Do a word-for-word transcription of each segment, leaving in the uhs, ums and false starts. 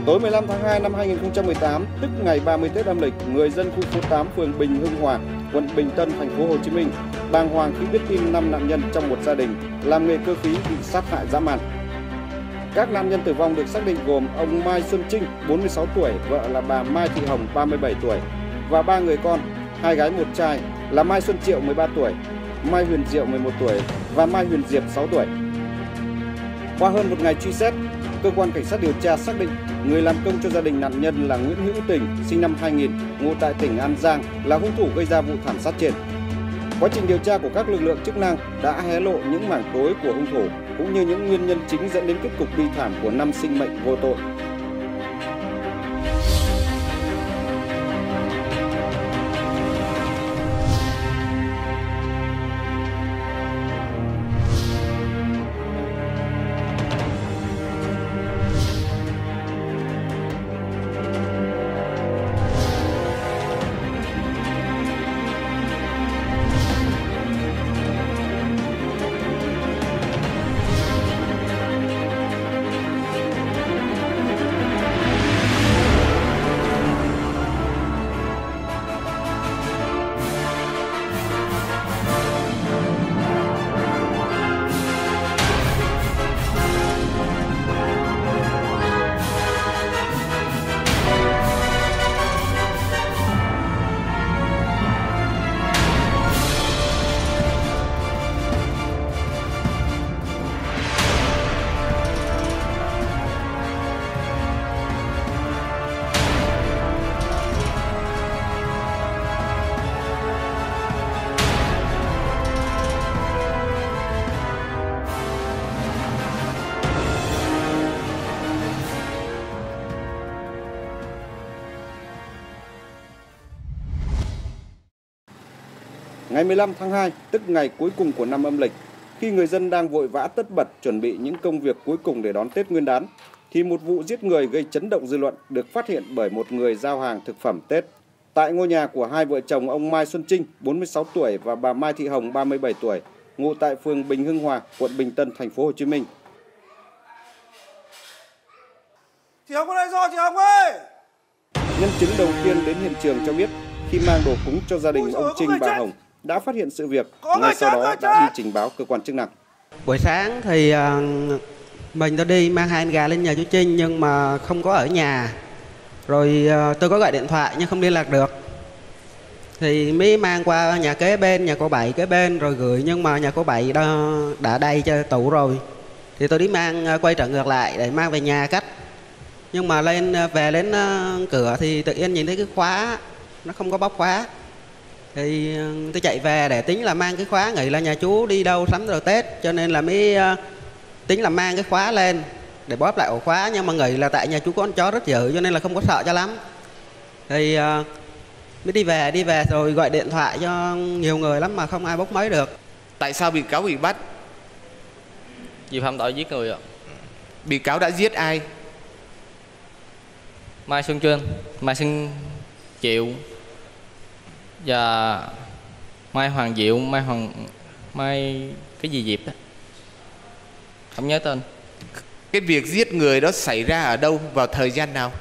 Tối mười lăm tháng hai năm hai nghìn không trăm mười tám, tức ngày ba mươi Tết âm lịch, người dân khu phố tám, phường Bình Hưng Hòa, quận Bình Tân, thành phố Hồ Chí Minh bàng hoàng khi biết tin năm nạn nhân trong một gia đình làm nghề cơ khí bị sát hại dã man. Các nạn nhân tử vong được xác định gồm ông Mai Xuân Trinh, bốn mươi sáu tuổi, vợ là bà Mai Thị Hồng, ba mươi bảy tuổi và ba người con, hai gái một trai là Mai Xuân Triệu, mười ba tuổi, Mai Huyền Diệu, mười một tuổi và Mai Huyền Diệp, sáu tuổi. Qua hơn một ngày truy xét, cơ quan cảnh sát điều tra xác định người làm công cho gia đình nạn nhân là Nguyễn Hữu Tình, sinh năm hai nghìn, ngụ tại tỉnh An Giang, là hung thủ gây ra vụ thảm sát trên. Quá trình điều tra của các lực lượng chức năng đã hé lộ những mảng tối của hung thủ cũng như những nguyên nhân chính dẫn đến kết cục bi thảm của năm sinh mệnh vô tội. Ngày mười lăm tháng hai, tức ngày cuối cùng của năm âm lịch, khi người dân đang vội vã tất bật chuẩn bị những công việc cuối cùng để đón Tết Nguyên đán, thì một vụ giết người gây chấn động dư luận được phát hiện bởi một người giao hàng thực phẩm Tết tại ngôi nhà của hai vợ chồng ông Mai Xuân Trinh, bốn mươi sáu tuổi và bà Mai Thị Hồng, ba mươi bảy tuổi, ngụ tại phường Bình Hưng Hòa, quận Bình Tân, thành phố Hồ Chí Minh. Chị Hồng có đây rồi, chị Hồng ơi! Nhân chứng đầu tiên đến hiện trường cho biết khi mang đồ cúng cho gia đình ông Trinh, bà Hồng đã phát hiện sự việc, ngay sau đó đã đi trình báo cơ quan chức năng. Buổi sáng thì uh, mình tôi đi mang hai con gà lên nhà chú Trinh nhưng mà không có ở nhà. Rồi uh, tôi có gọi điện thoại nhưng không liên lạc được. Thì mới mang qua nhà kế bên, nhà cô Bảy kế bên rồi gửi, nhưng mà nhà cô Bảy đã, đã đầy cho tủ rồi. Thì tôi đi mang uh, quay trở ngược lại để mang về nhà cắt. Nhưng mà lên về đến uh, cửa thì tự nhiên nhìn thấy cái khóa nó không có bóc khóa. Thì tôi chạy về để tính là mang cái khóa, nghĩ là nhà chú đi đâu sắm đồ Tết, cho nên là mới uh, tính là mang cái khóa lên để bóp lại ổ khóa. Nhưng mà nghĩ là tại nhà chú có con chó rất dữ cho nên là không có sợ cho lắm. Thì uh, mới đi về, đi về rồi gọi điện thoại cho nhiều người lắm mà không ai bốc máy được. Tại sao bị cáo bị bắt? Vì phạm tội giết người ạ. Bị cáo đã giết ai? Mai Xuân Trinh, Mai Xuân Triệu và Mai Hoàng Diệu, Mai Hoàng Mai cái gì Diệp đó, không nhớ tên. Cái việc giết người đó xảy ra ở đâu, vào thời gian nào?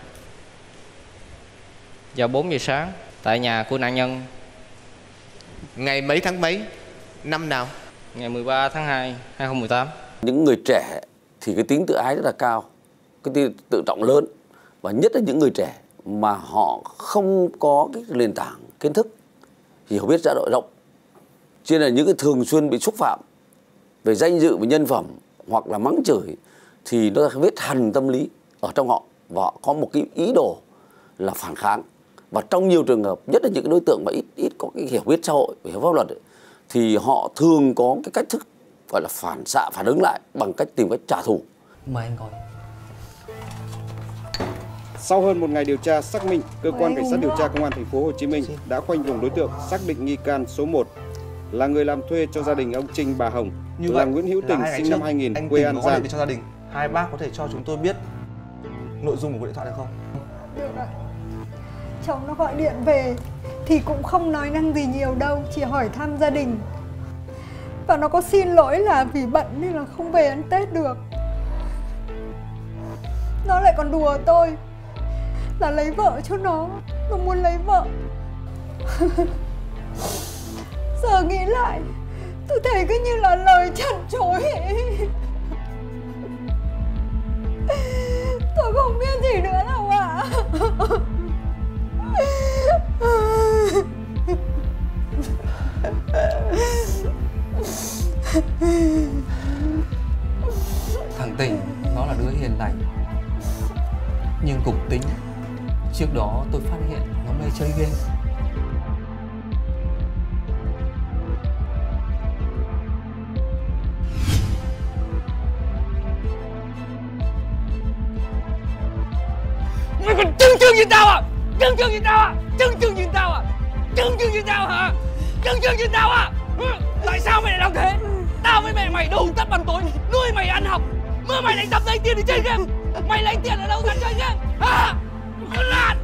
Vào bốn giờ sáng tại nhà của nạn nhân. Ngày mấy tháng mấy, năm nào? Ngày mười ba tháng hai năm hai nghìn không trăm mười tám. Những người trẻ thì cái tính tự ái rất là cao, cái tính tự trọng lớn, và nhất là những người trẻ mà họ không có cái nền tảng kiến thức, hiểu biết rất rộng, cho nên là những cái thường xuyên bị xúc phạm về danh dự và nhân phẩm hoặc là mắng chửi thì nó vết hằn tâm lý ở trong họ, và họ có một cái ý đồ là phản kháng. Và trong nhiều trường hợp, nhất là những cái đối tượng mà ít ít có cái hiểu biết xã hội, hiểu pháp luật ấy, thì họ thường có cái cách thức gọi là phản xạ, phản ứng lại bằng cách tìm cách trả thù. Mời anh ngồi. Sau hơn một ngày điều tra xác minh, cơ quan cảnh sát điều tra công an thành phố Hồ Chí Minh đã khoanh vùng đối tượng, xác định nghi can số một là người làm thuê cho gia đình ông Trinh, bà Hồng, như là vậy, Nguyễn Hữu Tình, sinh năm hai nghìn, quê An Giang. Cho gia đình, hai bác có thể cho chúng tôi biết nội dung của cuộc điện thoại được không? Được ạ. Chồng nó gọi điện về thì cũng không nói năng gì nhiều đâu, chỉ hỏi thăm gia đình. Và nó có xin lỗi là vì bận nên là không về ăn Tết được. Nó lại còn đùa tôi là lấy vợ cho nó. Nó muốn lấy vợ. Giờ nghĩ lại, tôi thấy cứ như là lời trần trối ấy. Tôi không biết gì nữa đâu ạ. Thằng Tình nó là đứa hiền lành, nhưng cục tính. Trước đó tôi phát hiện nó mê chơi game. Mày còn chưng chưng như tao à? Chưng chưng như tao à? Chưng chưng như tao à? Chưng chưng như tao hả? Chưng chưng như tao à? Tại sao mày lại làm thế? Tao với mẹ mày đầu tắt ban tối nuôi mày ăn học, mà mày lại tập lấy tiền để chơi game. Mày lấy tiền ở đâu ra chơi game hả? Con lạn.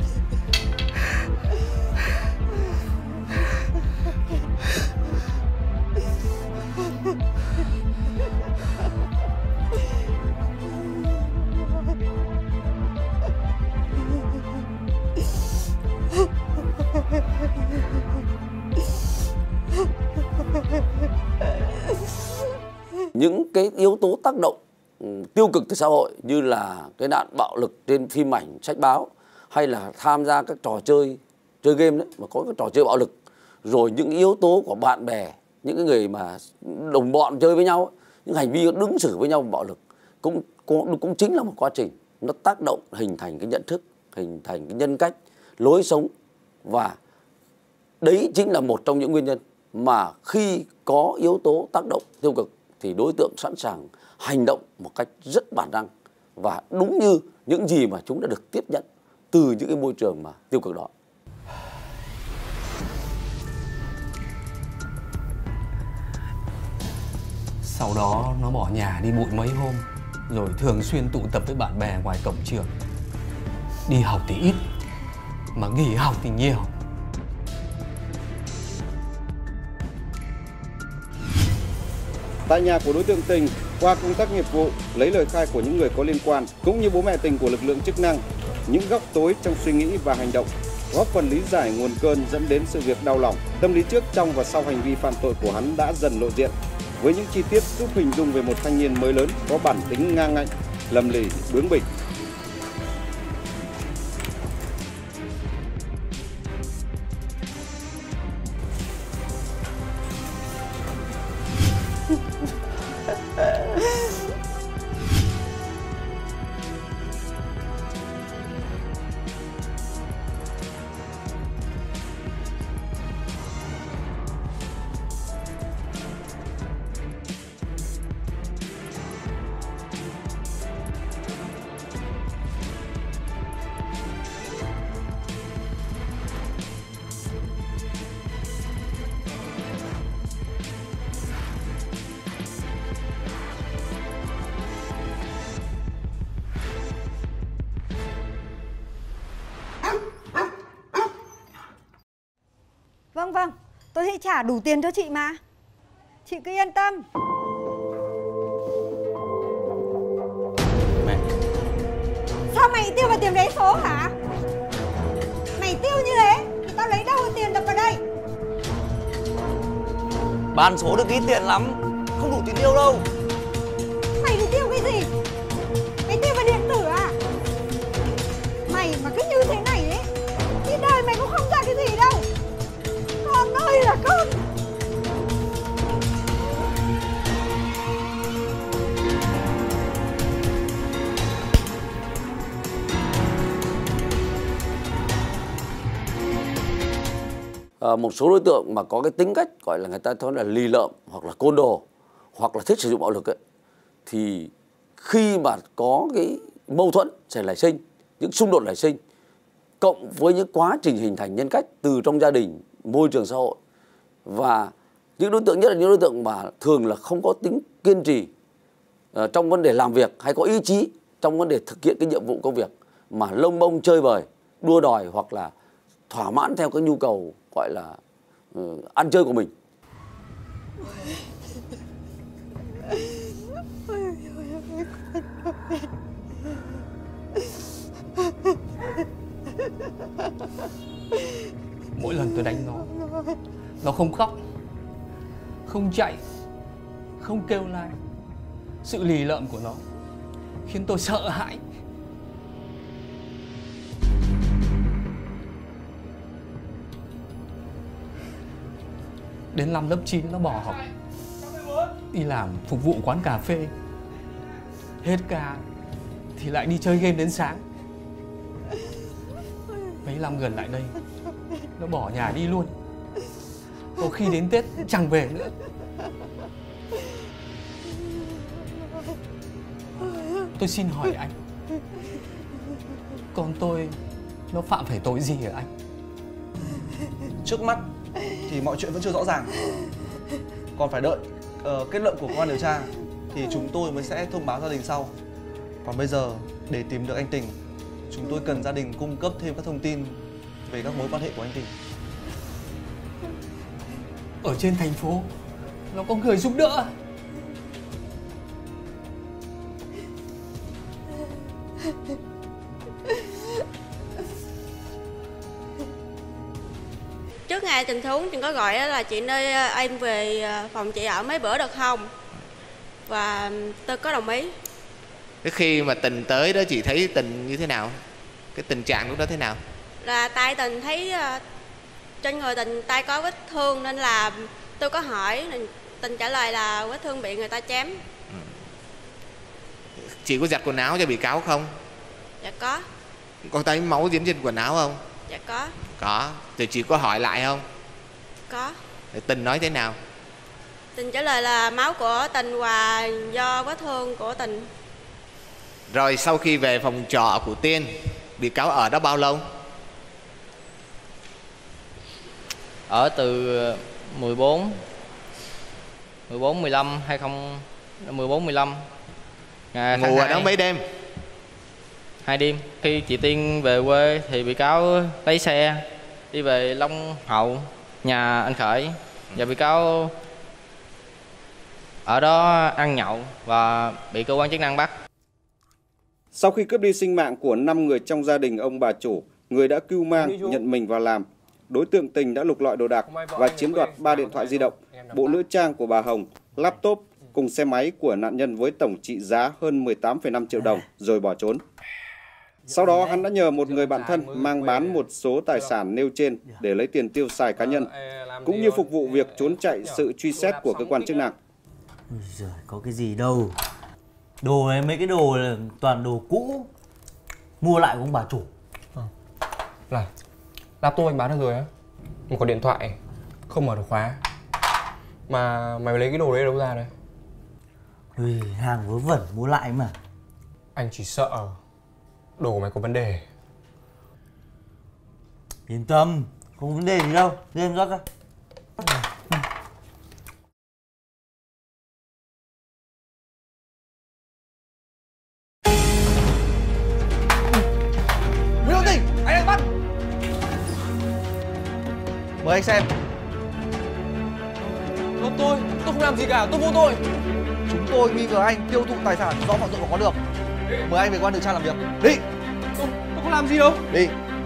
Những cái yếu tố tác động tiêu cực từ xã hội như là cái nạn bạo lực trên phim ảnh, sách báo, hay là tham gia các trò chơi, chơi game đấy mà có cái trò chơi bạo lực, rồi những yếu tố của bạn bè, những cái người mà đồng bọn chơi với nhau, những hành vi ứng xử với nhau bạo lực cũng cũng cũng chính là một quá trình nó tác động hình thành cái nhận thức, hình thành cái nhân cách, lối sống, và đấy chính là một trong những nguyên nhân mà khi có yếu tố tác động tiêu cực thì đối tượng sẵn sàng hành động một cách rất bản năng và đúng như những gì mà chúng đã được tiếp nhận từ những cái môi trường mà tiêu cực đó. Sau đó nó bỏ nhà đi bụi mấy hôm, rồi thường xuyên tụ tập với bạn bè ngoài cổng trường. Đi học thì ít, mà nghỉ học thì nhiều. Tại nhà của đối tượng Tình, qua công tác nghiệp vụ, lấy lời khai của những người có liên quan, cũng như bố mẹ Tình của lực lượng chức năng, những góc tối trong suy nghĩ và hành động, góp phần lý giải nguồn cơn dẫn đến sự việc đau lòng. Tâm lý trước, trong và sau hành vi phạm tội của hắn đã dần lộ diện, với những chi tiết giúp hình dung về một thanh niên mới lớn có bản tính ngang ngạnh, lầm lì, bướng bỉnh. Vâng vâng, tôi sẽ trả đủ tiền cho chị mà. Chị cứ yên tâm. Mẹ, sao mày tiêu vào tiền vé số hả? Mày tiêu như thế thì tao lấy đâu ra tiền đập vào đây? Bán số được ít tiền lắm, không đủ tiền tiêu đâu. Mày đi tiêu cái gì? Mày tiêu vào điện tử à? Mày mà cứ như thế này ấy thì đời mày cũng không ra cái gì đâu. Con ơi là con. À, một số đối tượng mà có cái tính cách gọi là người ta nói là lì lợm hoặc là côn đồ hoặc là thích sử dụng bạo lực ấy, thì khi mà có cái mâu thuẫn sẽ nảy sinh, những xung đột nảy sinh, cộng với những quá trình hình thành nhân cách từ trong gia đình, môi trường xã hội, và những đối tượng nhất là những đối tượng mà thường là không có tính kiên trì uh, trong vấn đề làm việc hay có ý chí trong vấn đề thực hiện cái nhiệm vụ công việc, mà lông bông chơi bời, đua đòi hoặc là thỏa mãn theo cái nhu cầu gọi là uh, ăn chơi của mình. Mỗi lần tôi đánh nó, nó không khóc, không chạy, không kêu la. Sự lì lợm của nó khiến tôi sợ hãi. Đến năm lớp chín nó bỏ học, đi làm phục vụ quán cà phê. Hết ca thì lại đi chơi game đến sáng. Mấy năm gần lại đây nó bỏ nhà đi luôn. Có khi đến Tết chẳng về nữa. Tôi xin hỏi anh, con tôi nó phạm phải tội gì hả anh? Trước mắt thì mọi chuyện vẫn chưa rõ ràng, còn phải đợi uh, kết luận của cơ quan điều tra thì chúng tôi mới sẽ thông báo gia đình sau. Còn bây giờ để tìm được anh Tình, chúng tôi cần gia đình cung cấp thêm các thông tin về các mối quan hệ của anh Tình. Ở trên thành phố nó có người giúp đỡ. Trước ngày tình huống Tình có gọi là chị ơi em về phòng chị ở mấy bữa được không? Và tôi có đồng ý. Cái khi mà Tình tới đó chị thấy Tình như thế nào? Cái tình trạng lúc đó thế nào? Là tay Tình thấy trên người Tình tay có vết thương nên là tôi có hỏi, Tình trả lời là vết thương bị người ta chém. Ừ. Chị có giặt quần áo cho bị cáo không? Dạ có. Có thấy máu dính trên quần áo không? Dạ có. Có. Thì chị có hỏi lại không? Có. Thì Tình nói thế nào? Tình trả lời là máu của Tình và do vết thương của Tình. Rồi sau khi về phòng trọ của Tiên, bị cáo ở đó bao lâu? Ở từ mười bốn mười bốn mười lăm hai không mười bốn mười lăm. Ngày ngủ ở đó mấy đêm? Hai đêm. Khi chị Tiên về quê thì bị cáo lấy xe đi về Long Hậu, nhà anh Khởi, và bị cáo ở đó ăn nhậu và bị cơ quan chức năng bắt. Sau khi cướp đi sinh mạng của năm người trong gia đình ông bà chủ, người đã cưu mang nhận mình vào làm, đối tượng Tình đã lục lọi đồ đạc và chiếm đoạt ba điện thoại di động, bộ nữ trang của bà Hồng, laptop cùng xe máy của nạn nhân với tổng trị giá hơn mười tám phẩy năm triệu đồng rồi bỏ trốn. Sau đó hắn đã nhờ một người bạn thân mang bán một số tài sản nêu trên để lấy tiền tiêu xài cá nhân, cũng như phục vụ việc trốn chạy sự truy xét của cơ quan chức năng. Ôi giời, có cái gì đâu. Đồ này, mấy cái đồ là toàn đồ cũ, mua lại của ông bà chủ. À. Này, laptop anh bán được rồi á, mà có điện thoại không mở được khóa. Mà mày lấy cái đồ đấy đâu ra đây? Ui, hàng vớ vẩn mua lại mà. Anh chỉ sợ đồ của mày có vấn đề. Yên tâm, không vấn đề gì đâu, đưa em rót ra. Nguyễn Hữu Tình, anh đang bắt. Mời anh xem. Không, tôi, tôi không làm gì cả, tôi vô tội. Chúng tôi nghi ngờ anh tiêu thụ tài sản do phạm tội mà có được. Mời anh về quan điều tra làm việc. Đi. Tôi, tôi không làm gì đâu. Đi.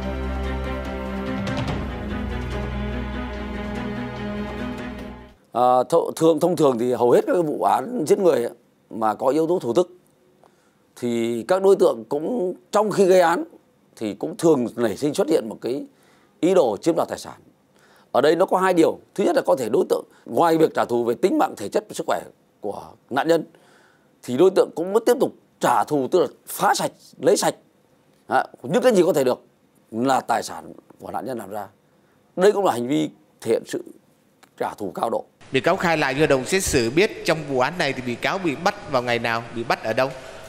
À, thường thông thường thì hầu hết các vụ án giết người mà có yếu tố thủ tức thì các đối tượng cũng trong khi gây án thì cũng thường nảy sinh xuất hiện một cái ý đồ chiếm đoạt tài sản. Ở đây nó có hai điều. Thứ nhất là có thể đối tượng ngoài việc trả thù về tính mạng, thể chất và sức khỏe của nạn nhân thì đối tượng cũng muốn tiếp tục trả thù, tức là phá sạch, lấy sạch à, những cái gì có thể được là tài sản của nạn nhân làm ra. Đây cũng là hành vi thể hiện sự trả thù cao độ. Bị cáo khai lại với hội đồng xét xử biết trong vụ án này thì bị cáo bị bắt vào ngày nào, bị bắt ở đâu?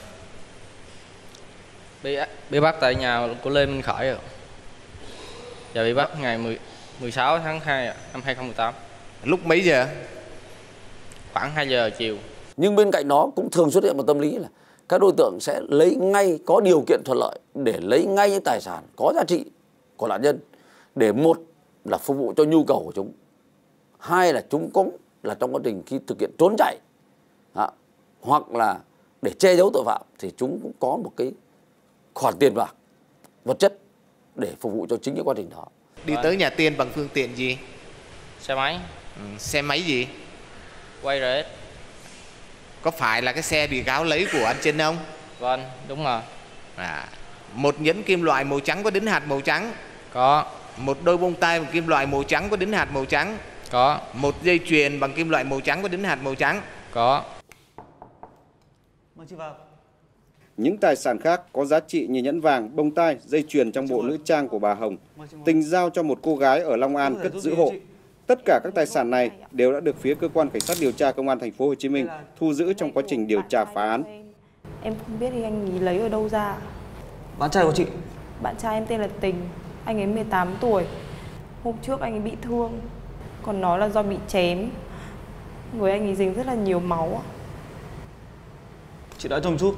Bị, bị bắt tại nhà của Lê Minh Khởi rồi. Và bị bắt ngày mười sáu tháng hai năm hai không một tám. Lúc mấy giờ? Khoảng hai giờ chiều. Nhưng bên cạnh đó cũng thường xuất hiện một tâm lý là các đối tượng sẽ lấy ngay, có điều kiện thuận lợi để lấy ngay những tài sản có giá trị của nạn nhân, để một là phục vụ cho nhu cầu của chúng, hai là chúng cũng là trong quá trình khi thực hiện trốn chạy à, hoặc là để che giấu tội phạm thì chúng cũng có một cái khoản tiền bạc vật chất để phục vụ cho chính cái quá trình đó. Đi Vâng. tới nhà Tiên bằng phương tiện gì? Xe máy. Ừ, xe máy gì? Quay rồi hết. Có phải là cái xe bị cáo lấy của anh Trinh không? Vâng, đúng rồi. À, một nhẫn kim loại màu trắng có đính hạt màu trắng. Có. Một đôi bông tai bằng kim loại màu trắng có đính hạt màu trắng. Có. Một dây chuyền bằng kim loại màu trắng có đính hạt màu trắng. Có. Mời chị vào. Những tài sản khác có giá trị như nhẫn vàng, bông tai, dây chuyền trong bộ nữ trang của bà Hồng, Tình giao cho một cô gái ở Long An cất giữ hộ. Tất cả các tài sản này đều đã được phía cơ quan cảnh sát điều tra công an thành phố Hồ Chí Minh thu giữ trong quá trình điều tra phá án. Em không biết thì anh ấy lấy ở đâu ra. Bạn trai của chị? Bạn trai em tên là Tình. Anh ấy mười tám tuổi. Hôm trước anh ấy bị thương, còn nói là do bị chém. Người anh ấy dính rất là nhiều máu. Chị đợi trông chút.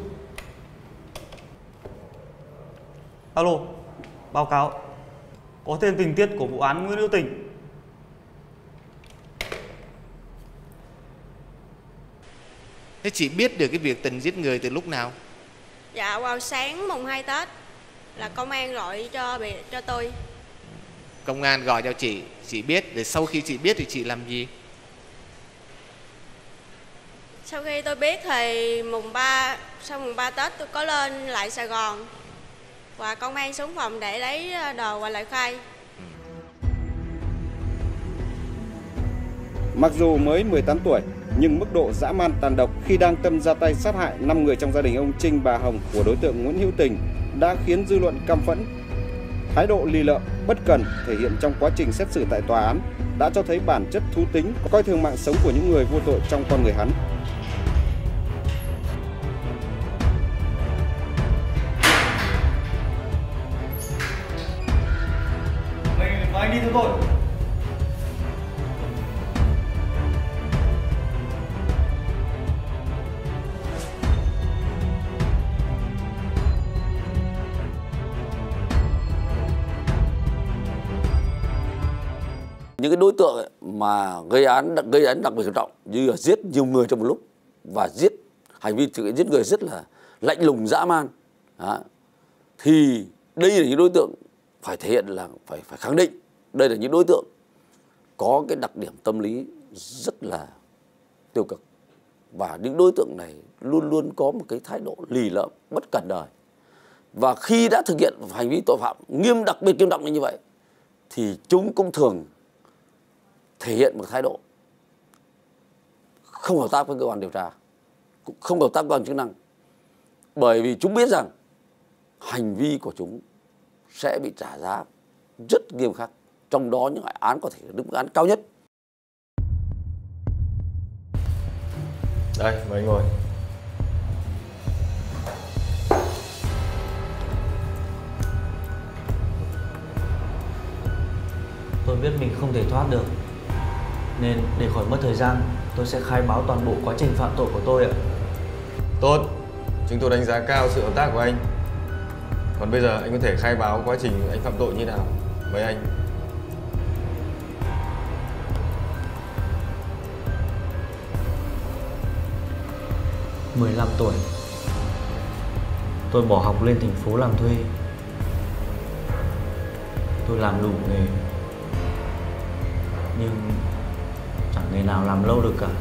Alo, báo cáo. Có thêm tình tiết của vụ án Nguyễn Hữu Tình. Thế chị biết được cái việc Tình giết người từ lúc nào? Dạ vào sáng mùng hai Tết là công an gọi cho bị cho tôi. Công an gọi cho chị, chị biết. Để sau khi chị biết thì chị làm gì? Sau khi tôi biết thì mùng ba, sau mùng ba Tết tôi có lên lại Sài Gòn và công an xuống phòng để lấy đồ và lời khai. Mặc dù mới mười tám tuổi, nhưng mức độ dã man tàn độc khi đang tâm ra tay sát hại năm người trong gia đình ông Trinh, bà Hồng của đối tượng Nguyễn Hữu Tình đã khiến dư luận căm phẫn. Thái độ lì lợm, bất cần thể hiện trong quá trình xét xử tại tòa án đã cho thấy bản chất thú tính, coi thường mạng sống của những người vô tội trong con người hắn. Mày và anh đi theo tôi. Những cái đối tượng ấy mà gây án gây án đặc biệt nghiêm trọng như là giết nhiều người trong một lúc và giết hành vi giết người rất là lạnh lùng dã man, đó, thì đây là những đối tượng phải thể hiện là phải phải khẳng định đây là những đối tượng có cái đặc điểm tâm lý rất là tiêu cực, và những đối tượng này luôn luôn có một cái thái độ lì lợm, bất cần đời, và khi đã thực hiện hành vi tội phạm nghiêm đặc biệt nghiêm trọng như vậy thì chúng cũng thường thể hiện một thái độ không hợp tác với cơ quan điều tra, cũng không hợp tác với cơ quan chức năng, bởi vì chúng biết rằng hành vi của chúng sẽ bị trả giá rất nghiêm khắc, trong đó những án có thể là mức án cao nhất. Đây, mời anh ngồi. Tôi biết mình không thể thoát được, nên để khỏi mất thời gian, tôi sẽ khai báo toàn bộ quá trình phạm tội của tôi ạ. Tốt, chúng tôi đánh giá cao sự hợp tác của anh. Còn bây giờ anh có thể khai báo quá trình anh phạm tội như nào. Mời anh. mười lăm tuổi, tôi bỏ học lên thành phố làm thuê. Tôi làm đủ nghề, nhưng chẳng nghề nào làm lâu được cả.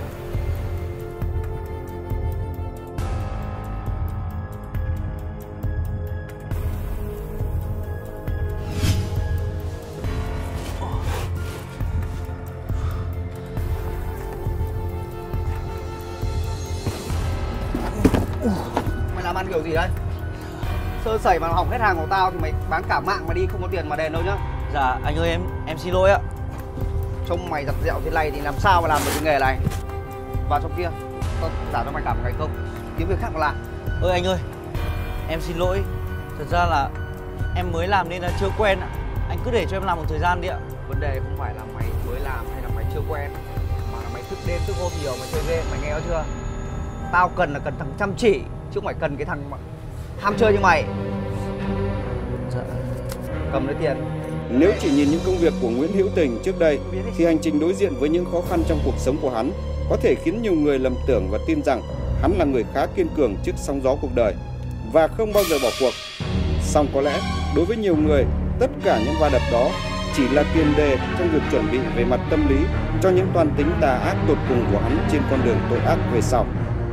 Mày làm ăn kiểu gì đấy? Sơ sẩy mà hỏng hết hàng của tao thì mày bán cả mạng mà đi, không có tiền mà đền đâu nhá. Dạ anh ơi, em em xin lỗi ạ. Trông mày giặt dẹo thế này thì làm sao mà làm được cái nghề này? Vào trong kia, tao trả cho mày cả một ngày công, kiếm việc khác mà làm. Ơi anh ơi, em xin lỗi. Thật ra là em mới làm nên là chưa quen ạ. Anh cứ để cho em làm một thời gian đi ạ. Vấn đề không phải là mày mới làm hay là mày chưa quen, mà là mày thức đêm thức hôm nhiều, mày chơi game, mày nghe chưa? Tao cần là cần thằng chăm chỉ, chứ không phải cần cái thằng mà ham chơi như mày. Dạ. Cầm lấy tiền. Nếu chỉ nhìn những công việc của Nguyễn Hữu Tình trước đây thì hành trình đối diện với những khó khăn trong cuộc sống của hắn có thể khiến nhiều người lầm tưởng và tin rằng hắn là người khá kiên cường trước sóng gió cuộc đời và không bao giờ bỏ cuộc. Song có lẽ đối với nhiều người, tất cả những va đập đó chỉ là tiền đề trong việc chuẩn bị về mặt tâm lý cho những toan tính tà ác tột cùng của hắn trên con đường tội ác về sau.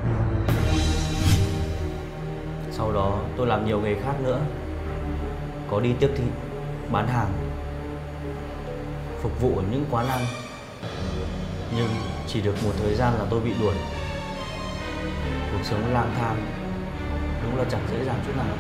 Sau đó tôi làm nhiều nghề khác nữa, có đi tiếp thị, bán hàng, phục vụ ở những quán ăn. Nhưng chỉ được một thời gian là tôi bị đuổi. Cuộc sống lang thang đúng là chẳng dễ dàng chút nào.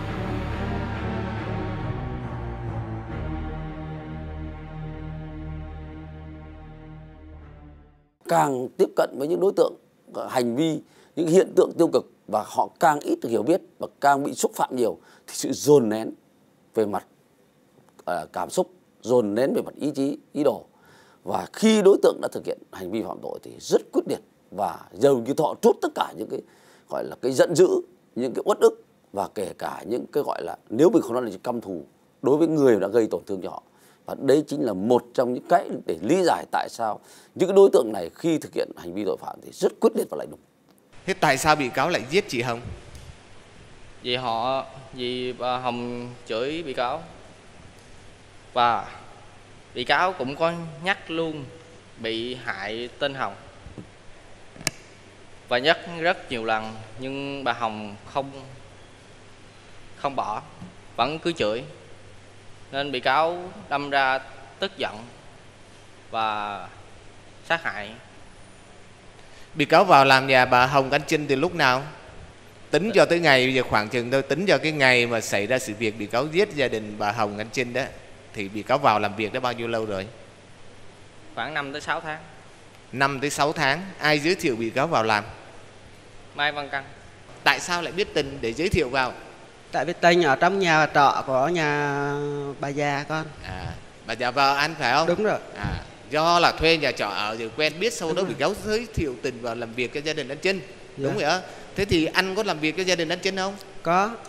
Càng tiếp cận với những đối tượng hành vi, những hiện tượng tiêu cực và họ càng ít được hiểu biết và càng bị xúc phạm nhiều thì sự dồn nén về mặt uh, cảm xúc, dồn nén về mặt ý chí, ý đồ. Và khi đối tượng đã thực hiện hành vi phạm tội thì rất quyết liệt và dường như họ trút tất cả những cái gọi là cái giận dữ, những cái uất ức và kể cả những cái gọi là nếu mình không nói là căm thù đối với người đã gây tổn thương cho họ. Và đấy chính là một trong những cái để lý giải tại sao những cái đối tượng này khi thực hiện hành vi tội phạm thì rất quyết liệt và lạnh lùng. Thế tại sao bị cáo lại giết chị Hồng? Vì họ, vì bà Hồng chửi bị cáo. Và bị cáo cũng có nhắc luôn bị hại tên Hồng. Và nhắc rất nhiều lần nhưng bà Hồng không không bỏ, vẫn cứ chửi. Nên bị cáo đâm ra tức giận và sát hại. Bị cáo vào làm nhà bà Hồng Anh Trinh từ lúc nào? Tính cho tới ngày, bây giờ khoảng chừng thôi, tính cho cái ngày mà xảy ra sự việc bị cáo giết gia đình bà Hồng Anh Trinh đó, thì bị cáo vào làm việc đã bao nhiêu lâu rồi? Khoảng năm tới sáu tháng. năm tới sáu tháng. Ai giới thiệu bị cáo vào làm? Mai Văn Căn. Tại sao lại biết Tình để giới thiệu vào? Tại vì Tình ở trong nhà trọ của nhà bà già con. À, bà già vợ anh phải không? Đúng rồi. À, do là thuê nhà trọ ở rồi quen biết, sau đó bị cáo giới thiệu Tình vào làm việc cho gia đình anh Trinh. Dạ. Đúng rồi á. Thế thì anh có làm việc cho gia đình anh Trinh không? Có.